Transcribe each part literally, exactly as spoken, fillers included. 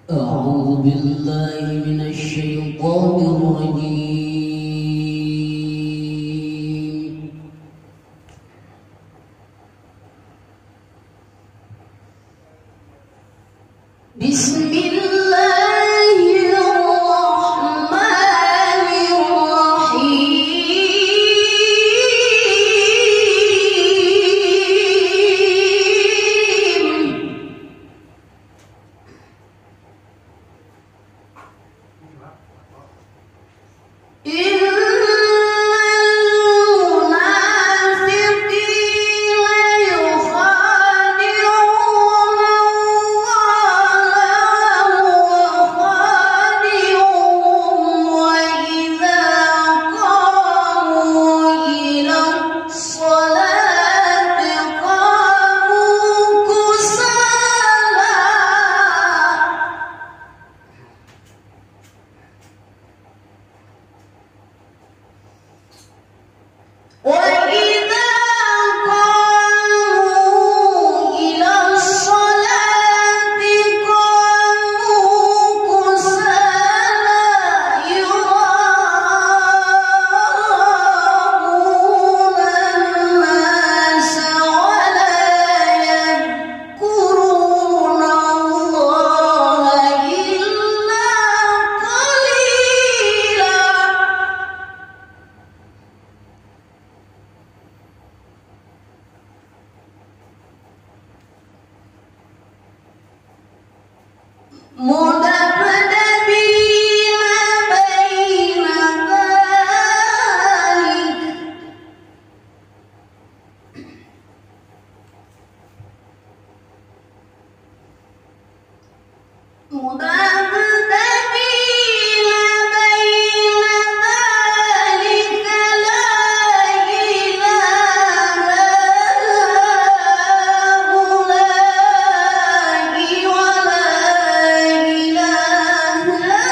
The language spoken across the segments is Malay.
أعوذ بالله من الشيطان الرجيم. بسم الله الرحمن الرحيم. إن المنافقين يخادعون الله وهو خادعهم وإذا قاموا إلى الصلاة قاموا كسالى وإذا قاموا إلى الصلاة قاموا كسالى يراءون الناس ولا يذكرون الله إلا قليلا. مذبذبين بين ذلك مذبذبين بين ذلك لا إله هؤلاء ولا إله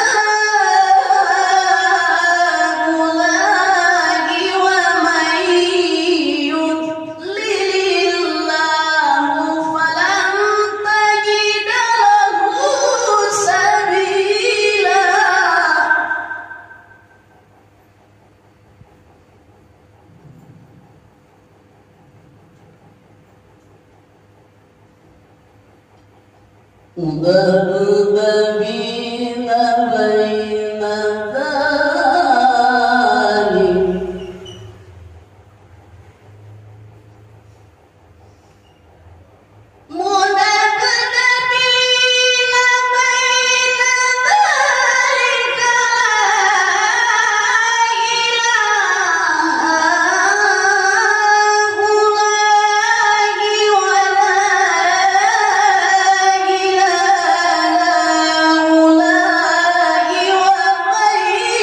هؤلاء ومن يضلل الله فلن تجد له سبيلا. مذبذبين بين ذلك مذبذبين بين ذلك لا إله هؤلاء ولا إله هؤلاء ومن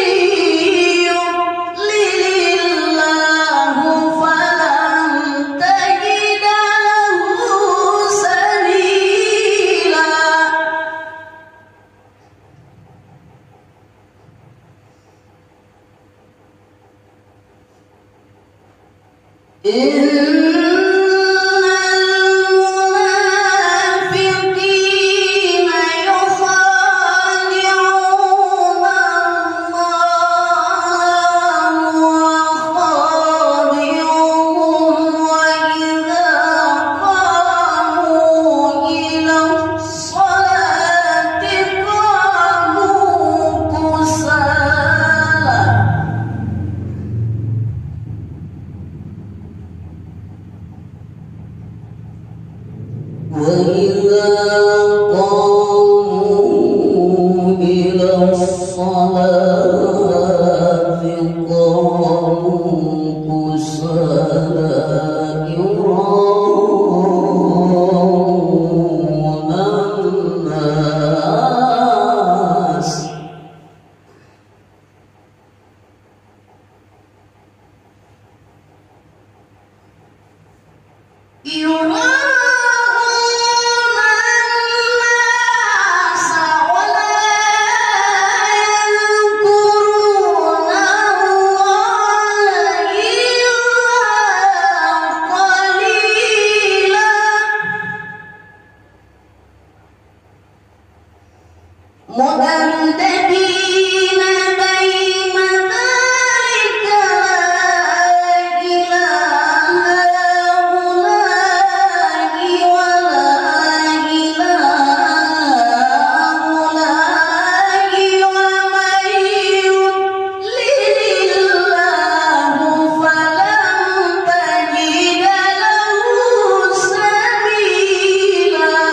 يضلل الله فلن تجد له سبيلا. إن المنافقين يخادعون الله وخادعهم وإذا قاموا إلى الصلاة قاموا كسالى وإذا قاموا إلى الصلاة قاموا كسالى يراءون الناس يراءون مذبذبين بين ذلك إلى هؤلاء ولا إلى هؤلاء ومن يضلل الله فلن تجد له سبيلا.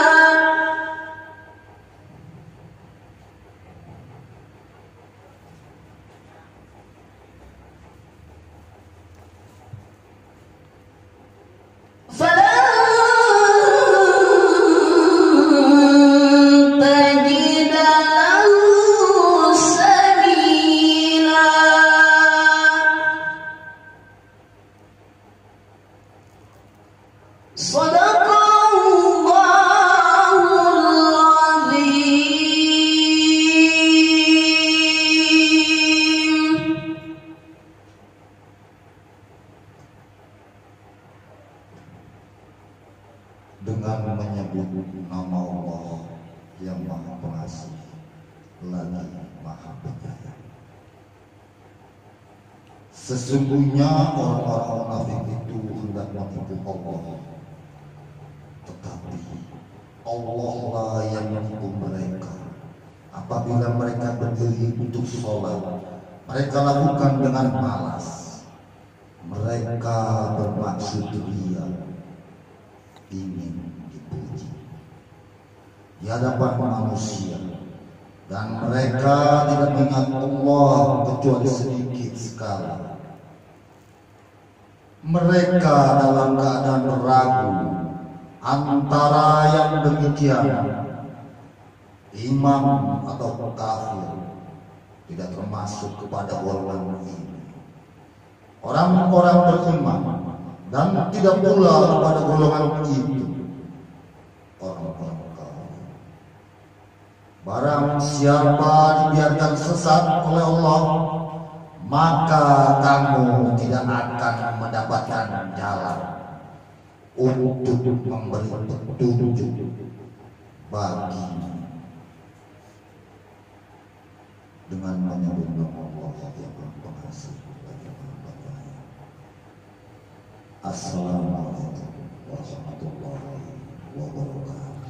Dengan menyebut nama Allah yang Maha Pengasih lagi Maha Penyayang. Sesungguhnya orang-orang munafik itu hendak menipu Allah, tetapi Allah lah yang menipu mereka. Apabila mereka berdiri untuk sholat, mereka lakukan dengan malas. Mereka bermaksud ria, ingin dipuji di hadapan manusia, dan mereka tidak mengingat Allah kecuali sedikit sekali. Mereka dalam keadaan ragu antara yang demikian, iman atau kafir, tidak termasuk kepada golongan ini. Orang-orang beriman dan tidak pula pada golongan itu orang-orang kafir. Barang siapa dibiarkan sesat oleh Allah, maka kamu tidak akan mendapatkan jalan untuk memberi petunjuk bagi dengan menyebut nama Allah yang Pengasih lagi Maha Penyayang. Assalamualaikum warahmatullahi wabarakatuh.